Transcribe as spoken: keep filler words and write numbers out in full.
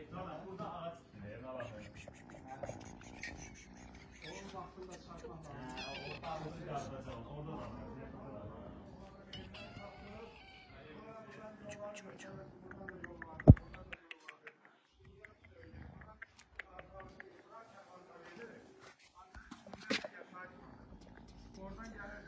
Zaten burada ağaç ne var? Onun vaktinde çarpmaz abi. Orta ağacı yapacağım. Orada da var. Oradan gelir.